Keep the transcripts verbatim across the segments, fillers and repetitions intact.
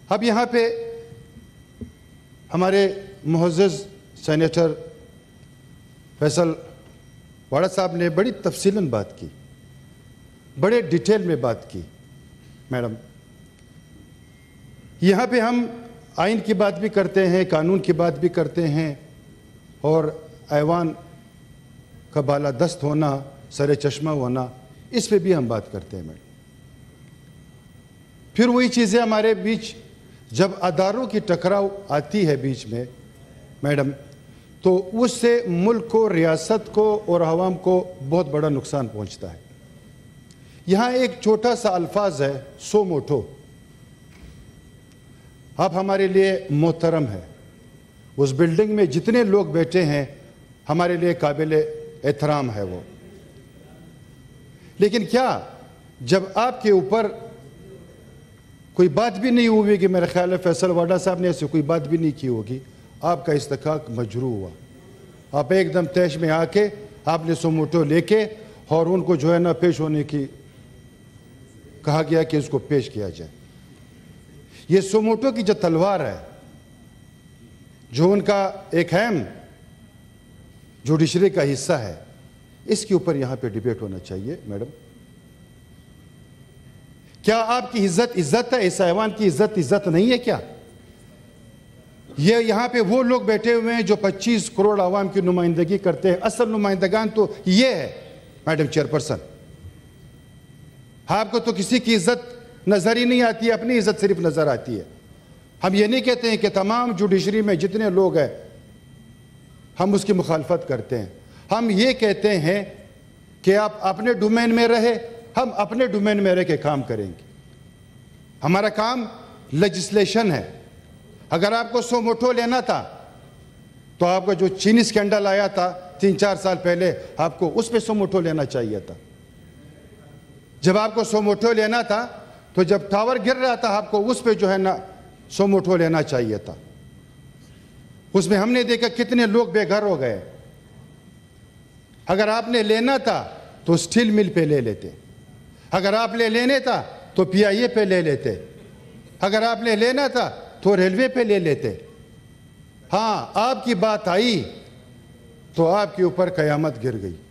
अब यहाँ पे हमारे मुअज़्ज़ज़ सेनेटर फैसल वाड़ा साहब ने बड़ी तफसीलन बात की, बड़े डिटेल में बात की। मैडम, यहाँ पे हम आइन की बात भी करते हैं, कानून की बात भी करते हैं, और ऐवान का बाला दस्त होना, सरे चश्मा होना, इस पे भी हम बात करते हैं। मैडम, फिर वही चीज़ें हमारे बीच जब अदारों की टकराव आती है बीच में मैडम, तो उससे मुल्क को, रियासत को और अवाम को बहुत बड़ा नुकसान पहुंचता है। यहाँ एक छोटा सा अल्फाज है, सो मोटो, आप हमारे लिए मोहतरम है। उस बिल्डिंग में जितने लोग बैठे हैं हमारे लिए काबिल एहतराम है वो, लेकिन क्या जब आपके ऊपर कोई बात भी नहीं हुई कि मेरा ख्याल है फैसल वाडा साहब ने ऐसी कोई बात भी नहीं की होगी, आपका इस्तिकाक मजरू हुआ, आप एकदम तैश में आके आपने सोमोटो लेके और उनको जो है ना पेश होने की कहा गया कि उसको पेश किया जाए। ये सोमोटो की जो तलवार है, जो उनका एक अहम जुडिशरी का हिस्सा है, इसके ऊपर यहाँ पे डिबेट होना चाहिए। मैडम, क्या आपकी इज्जत इज्जत है, इस ऐवान की इज्जत इज्जत नहीं है क्या? ये यहाँ पे वो लोग बैठे हुए हैं जो पच्चीस करोड़ आवाम की नुमाइंदगी करते हैं, असल नुमाइंदगान तो ये है। मैडम चेयरपर्सन, आपको तो किसी की इज्जत नजर ही नहीं आती है, अपनी इज्जत सिर्फ नजर आती है। हम ये नहीं कहते हैं कि तमाम जुडिशरी में जितने लोग हैं हम उसकी मुखालफत करते हैं, हम ये कहते हैं कि आप अपने डोमेन में रहे, हम अपने डोमेन में रह के काम करेंगे। हमारा काम लेजिस्लेशन है। अगर आपको सोमोटो लेना था तो आपका जो चीनी स्कैंडल आया था तीन चार साल पहले, आपको उस पर सोमोटो लेना चाहिए था। जब आपको सोमोटो लेना था तो जब टावर गिर रहा था आपको उस पर जो है ना सोमोटो लेना चाहिए था। उसमें हमने देखा कितने लोग बेघर हो गए। अगर आपने लेना था तो स्टील मिल पे ले लेते, अगर आप ले लेने था तो पीआईए पे ले लेते, अगर आपने लेना था तो रेलवे पे ले लेते। हाँ, आपकी बात आई तो आपके ऊपर कयामत गिर गई।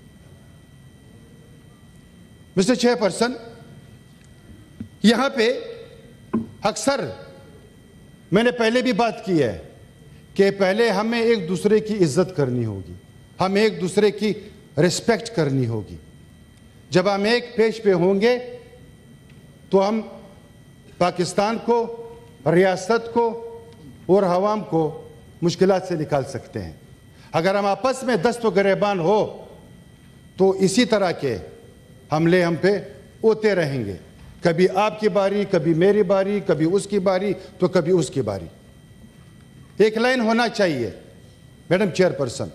मिस्टर चेयरपर्सन, यहां पे अक्सर मैंने पहले भी बात की है कि पहले हमें एक दूसरे की इज्जत करनी होगी, हमें एक दूसरे की रिस्पेक्ट करनी होगी। जब हम एक पेज पे होंगे तो हम पाकिस्तान को, रियासत को और अवाम को मुश्किलात से निकाल सकते हैं। अगर हम आपस में दस्त व गिरेबान हो तो इसी तरह के हमले हम पे होते रहेंगे, कभी आपकी बारी, कभी मेरी बारी, कभी उसकी बारी, तो कभी उसकी बारी। एक लाइन होना चाहिए। मैडम चेयरपर्सन,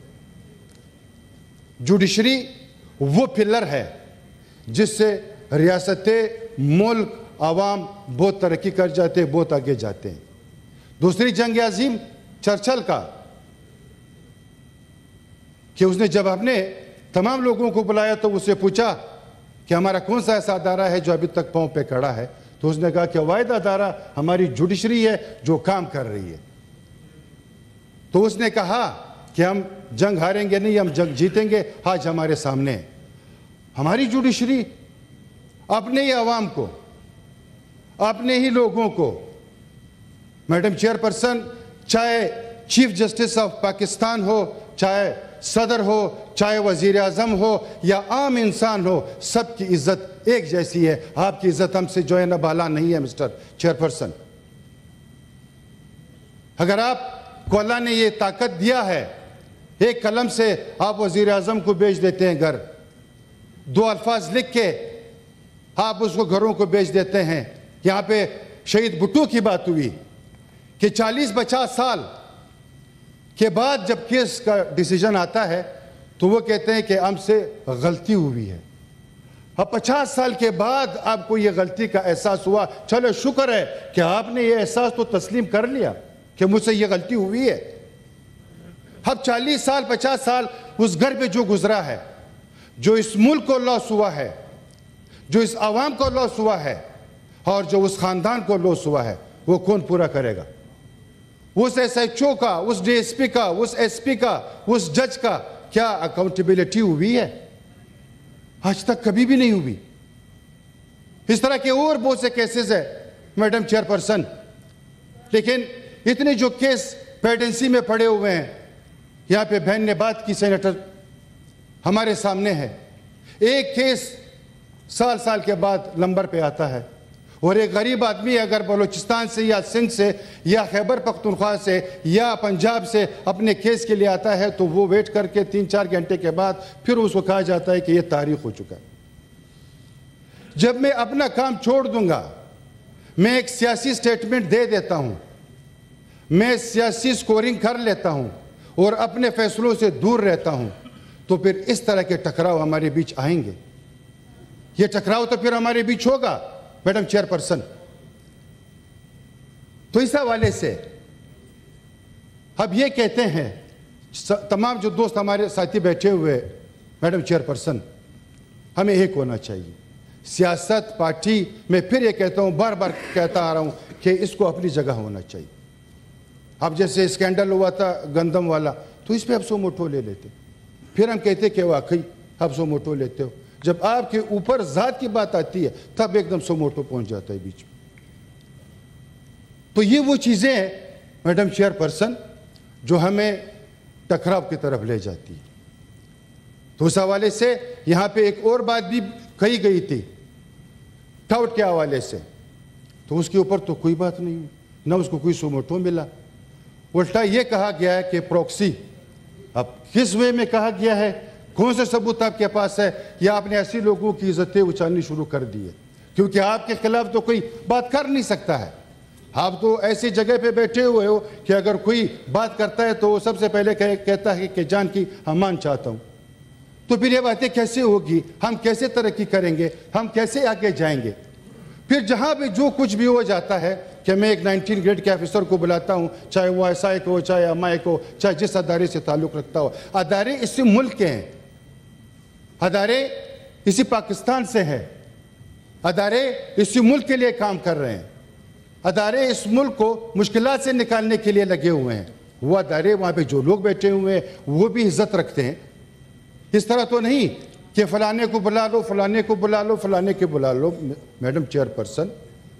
जुडिशरी वो पिलर है जिससे रियासतें, मुल्क, आवाम बहुत तरक्की कर जाते हैं, बहुत आगे जाते हैं। दूसरी जंग अजीम चर्चिल का कि उसने जब अपने तमाम लोगों को बुलाया तो उससे पूछा कि हमारा कौन सा ऐसा अदारा है जो अभी तक पांव पे खड़ा है, तो उसने कहा कि वाहिद अदारा हमारी जुडिशरी है जो काम कर रही है। तो उसने कहा कि हम जंग हारेंगे नहीं, हम जंग जीतेंगे, आज हमारे सामने है। हमारी जुडिशरी अपने ही अवाम को, अपने ही लोगों को, मैडम चेयरपर्सन, चाहे चीफ जस्टिस ऑफ पाकिस्तान हो, चाहे सदर हो, चाहे वजीर आजम हो या आम इंसान हो, सबकी इज्जत एक जैसी है। आपकी इज्जत हमसे जो है ना बाला नहीं है मिस्टर चेयरपर्सन। अगर आप को अल्लाह ने ये ताकत दिया है, एक कलम से आप वजीर आजम को भेज देते हैं घर, दो अल्फाज लिख के आप उसको घरों को भेज देते हैं। यहाँ पे शहीद भुट्टो की बात हुई कि चालीस पचास साल के बाद जब केस का डिसीजन आता है तो वो कहते हैं कि हमसे गलती हुई है। अब पचास साल के बाद आपको ये गलती का एहसास हुआ, चलो शुक्र है कि आपने ये एहसास तो तस्लीम कर लिया कि मुझसे ये गलती हुई है। अब चालीस साल पचास साल उस घर पे जो गुजरा है, जो इस मुल्क को लॉस हुआ है, जो इस आवाम को लॉस हुआ है और जो उस खानदान को लॉस हुआ है, वो कौन पूरा करेगा? उस एसएचओ का, उस डीएसपी का, उस एसपी का, उस जज का क्या अकाउंटेबिलिटी हुई है? आज तक कभी भी नहीं हुई। इस तरह के और बहुत से केसेस है मैडम चेयरपर्सन, लेकिन इतने जो केस पेंडेंसी में पड़े हुए हैं, यहां पे बहन ने बात की, सेनेटर हमारे सामने है, एक केस साल साल के बाद नंबर पे आता है, और एक गरीब आदमी अगर बलूचिस्तान से या सिंध से या खैबर पख्तूनख्वा से या पंजाब से अपने केस के लिए आता है तो वो वेट करके तीन चार घंटे के बाद फिर उसको कहा जाता है कि ये तारीख हो चुका है। जब मैं अपना काम छोड़ दूंगा, मैं एक सियासी स्टेटमेंट दे देता हूं, मैं सियासी स्कोरिंग कर लेता हूं और अपने फैसलों से दूर रहता हूं, तो फिर इस तरह के टकराव हमारे बीच आएंगे। ये टकराव तो फिर हमारे बीच होगा मैडम चेयरपर्सन। तो इस हवाले से अब ये कहते हैं तमाम जो दोस्त हमारे साथी बैठे हुए, मैडम चेयरपर्सन, हमें एक होना चाहिए सियासत पार्टी में। फिर ये कहता हूं, बार बार कहता आ रहा हूं कि इसको अपनी जगह होना चाहिए। अब जैसे स्कैंडल हुआ था गंदम वाला, तो इस पर आप सो मोटो ले लेते, फिर हम कहते कि वाकई आप सो मोटो लेते हो। जब आपके ऊपर जात की बात आती है तब एकदम सो मोटो पहुंच जाता है बीच में। तो ये वो चीजें हैं मैडम चेयरपर्सन जो हमें टकराव की तरफ ले जाती है। तो उस हवाले से यहां पे एक और बात भी कही गई थी टाउट के हवाले से, तो उसके ऊपर तो कोई बात नहीं, ना उसको कोई सोमोटो मिला। उल्टा ये कहा गया है कि प्रॉक्सी। अब किस वे में कहा गया है, कौन से सबूत आपके पास है, या आपने ऐसे लोगों की इज्जतें उछालनी शुरू कर दी है? क्योंकि आपके खिलाफ तो कोई बात कर नहीं सकता है। आप तो ऐसी जगह पे बैठे हुए हो कि अगर कोई बात करता है तो वो सबसे पहले कह, कहता है कि जान की हमान चाहता हूं। तो फिर ये बातें कैसे होगी, हम कैसे तरक्की करेंगे, हम कैसे आगे जाएंगे? फिर जहां भी जो कुछ भी हो जाता है कि मैं एक नाइनटीन ग्रेड के ऑफिसर को बुलाता हूं, चाहे वो एस आई को, चाहे एम आई को, चाहे जिस अदारे से ताल्लुक रखता हो। अदारे इसी मुल्क के हैं, अदारे इसी पाकिस्तान से हैं, अदारे इसी मुल्क के लिए काम कर रहे हैं, अदारे इस मुल्क को मुश्किलात से निकालने के लिए लगे हुए हैं। वो अदारे, वहाँ पे जो लोग बैठे हुए हैं वो भी इज्जत रखते हैं। इस तरह तो नहीं कि फलाने को बुला लो, फलाने को बुला लो, फलाने को बुला लो। मैडम चेयरपर्सन,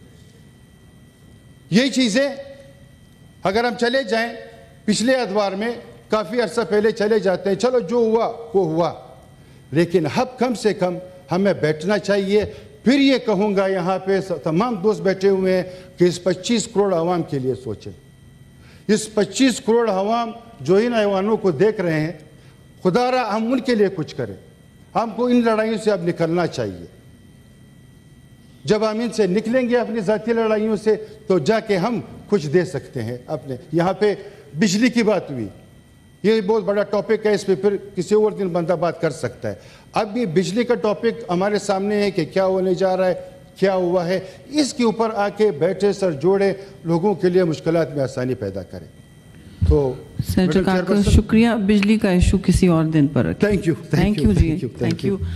यही चीज़ें अगर हम चले जाएं पिछले अदवार में, काफ़ी अरसा पहले चले जाते हैं, चलो जो हुआ वो हुआ, लेकिन अब कम से कम हमें बैठना चाहिए। फिर ये कहूँगा यहाँ पे तमाम दोस्त बैठे हुए हैं कि इस पच्चीस करोड़ आवाम के लिए सोचें। इस पच्चीस करोड़ आवाम जो इन ऐवानों को देख रहे हैं, खुदारा हम उनके लिए कुछ करें। हमको इन लड़ाइयों से अब निकलना चाहिए। जब हम इनसे निकलेंगे अपनी ज़ाती लड़ाइयों से, तो जाके हम कुछ दे सकते हैं अपने। यहाँ पे बिजली की बात हुई, ये बहुत बड़ा टॉपिक है, इस पे फिर किसी और दिन बंदा बात कर सकता है। अब ये बिजली का टॉपिक हमारे सामने है कि क्या होने जा रहा है, क्या हुआ है, इसके ऊपर आके बैठे सर जोड़े, लोगों के लिए मुश्किलात में आसानी पैदा करें। तो सर, शुक्रिया। बिजली का इशू किसी और दिन पर रखें। Thank you, thank you ji, thank you.